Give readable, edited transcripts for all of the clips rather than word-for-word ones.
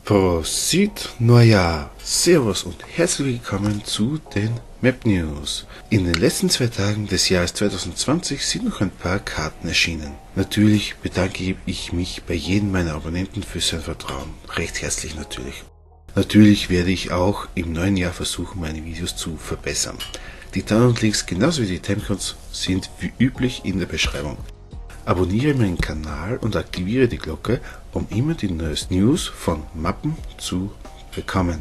Prosit Neujahr! Servus und herzlich willkommen zu den Map News. In den letzten 2 Tagen des Jahres 2020 sind noch ein paar Karten erschienen. Natürlich bedanke ich mich bei jedem meiner Abonnenten für sein Vertrauen. Recht herzlich natürlich. Natürlich werde ich auch im neuen Jahr versuchen, meine Videos zu verbessern. Die Download-Links genauso wie die Timecodes sind wie üblich in der Beschreibung. Abonniere meinen Kanal und aktiviere die Glocke, um immer die neuesten News von Mappen zu bekommen.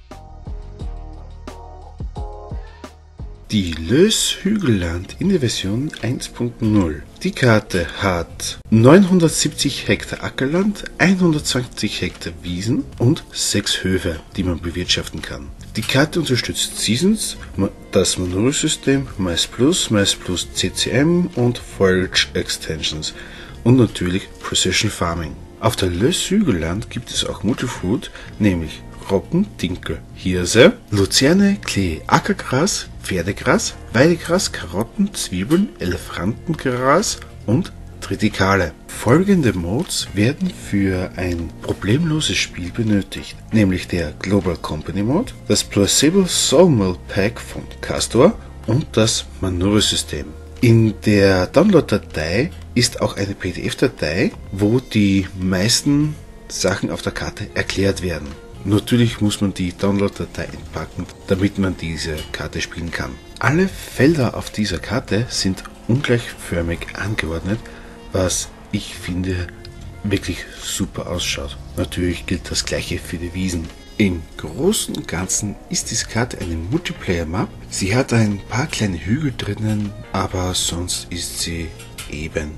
Die Lös Hügelland in der Version 1.0. Die Karte hat 970 Hektar Ackerland, 120 Hektar Wiesen und 6 Höfe, die man bewirtschaften kann. Die Karte unterstützt Seasons, das Manure-System, Mais Plus CCM und Forage Extensions und natürlich Precision Farming. Auf der Lös Hügelland gibt es auch Multifruit, nämlich Roggen, Dinkel, Hirse, Luzerne, Klee, Ackergras, Pferdegras, Weidegras, Karotten, Zwiebeln, Elefantengras und Tritikale. Folgende Modes werden für ein problemloses Spiel benötigt, nämlich der Global Company Mode, das Plausible Sawmill Pack von Castor und das Manure-System. In der Download-Datei ist auch eine PDF-Datei, wo die meisten Sachen auf der Karte erklärt werden. Natürlich muss man die Download-Datei entpacken, damit man diese Karte spielen kann. Alle Felder auf dieser Karte sind ungleichförmig angeordnet, was ich finde wirklich super ausschaut. Natürlich gilt das gleiche für die Wiesen. Im Großen und Ganzen ist diese Karte eine Multiplayer-Map. Sie hat ein paar kleine Hügel drinnen, aber sonst ist sie eben.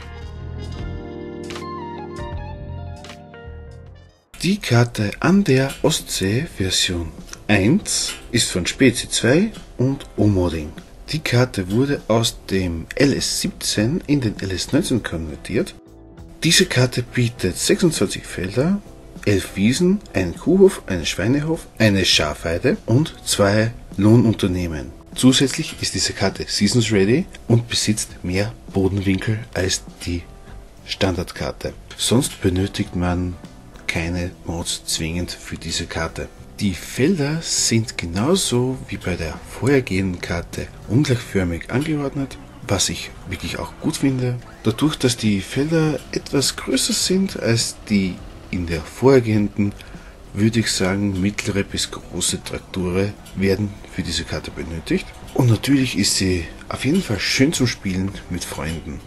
Die Karte an der Ostsee Version 1 ist von Spezi 2 und O-Modding. Die Karte wurde aus dem LS17 in den LS19 konvertiert. Diese Karte bietet 26 Felder, 11 Wiesen, einen Kuhhof, einen Schweinehof, eine Schafweide und 2 Lohnunternehmen. Zusätzlich ist diese Karte Seasons Ready und besitzt mehr Bodenwinkel als die Standardkarte. Sonst benötigt man keine Mods zwingend für diese Karte. Die Felder sind genauso wie bei der vorhergehenden Karte ungleichförmig angeordnet, was ich wirklich auch gut finde. Dadurch, dass die Felder etwas größer sind als die in der vorhergehenden, würde ich sagen, mittlere bis große Traktoren werden für diese Karte benötigt. Und natürlich ist sie auf jeden Fall schön zum Spielen mit Freunden.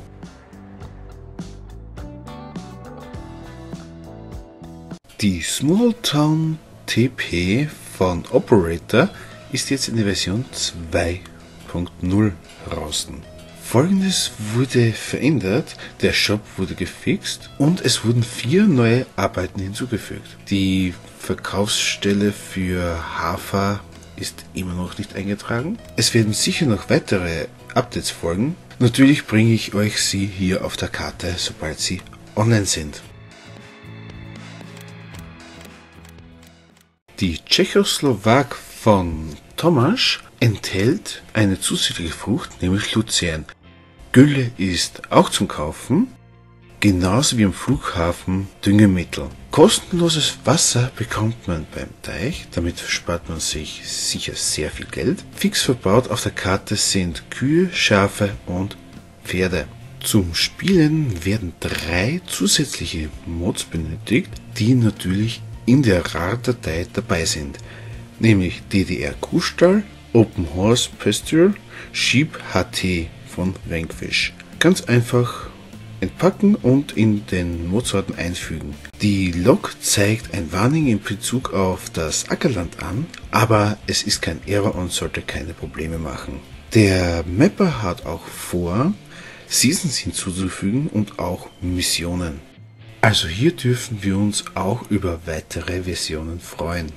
Die Small Town TP von Operator ist jetzt in der Version 2.0 draußen. Folgendes wurde verändert, der Shop wurde gefixt und es wurden 4 neue Arbeiten hinzugefügt. Die Verkaufsstelle für Hafer ist immer noch nicht eingetragen. Es werden sicher noch weitere Updates folgen. Natürlich bringe ich euch sie hier auf der Karte, sobald sie online sind. Die Tschechoslowak von Tomáš enthält eine zusätzliche Frucht, nämlich Luzern. Gülle ist auch zum Kaufen, genauso wie am Flughafen Düngemittel. Kostenloses Wasser bekommt man beim Teich, damit spart man sich sicher sehr viel Geld. Fix verbaut auf der Karte sind Kühe, Schafe und Pferde. Zum Spielen werden 3 zusätzliche Mods benötigt, die natürlich in der RAR-Datei dabei sind, nämlich DDR Kuhstall, Open Horse Pasture, Sheep HT von Vanquish. Ganz einfach entpacken und in den Modsorten einfügen. Die Log zeigt ein Warning in Bezug auf das Ackerland an, aber es ist kein Error und sollte keine Probleme machen. Der Mapper hat auch vor, Seasons hinzuzufügen und auch Missionen. Also hier dürfen wir uns auch über weitere Versionen freuen.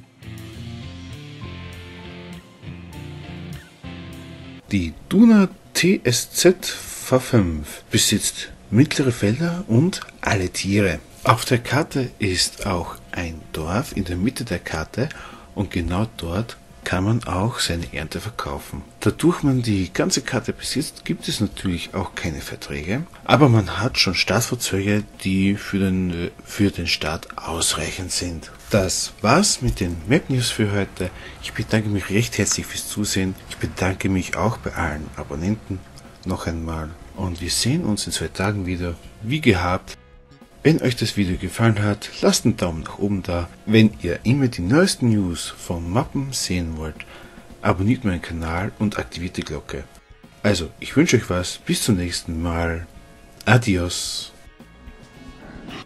Die Duna TSZ V5 besitzt mittlere Felder und alle Tiere. Auf der Karte ist auch ein Dorf in der Mitte der Karte und genau dort kann man auch seine Ernte verkaufen. Dadurch man die ganze Karte besitzt, gibt es natürlich auch keine Verträge, aber man hat schon Startfahrzeuge, die für den Start ausreichend sind. Das war's mit den Map News für heute. Ich bedanke mich recht herzlich fürs Zusehen. Ich bedanke mich auch bei allen Abonnenten noch einmal und wir sehen uns in 2 Tagen wieder, wie gehabt. Wenn euch das Video gefallen hat, lasst einen Daumen nach oben da. Wenn ihr immer die neuesten News von Mappen sehen wollt, abonniert meinen Kanal und aktiviert die Glocke. Also, ich wünsche euch was, bis zum nächsten Mal. Adios.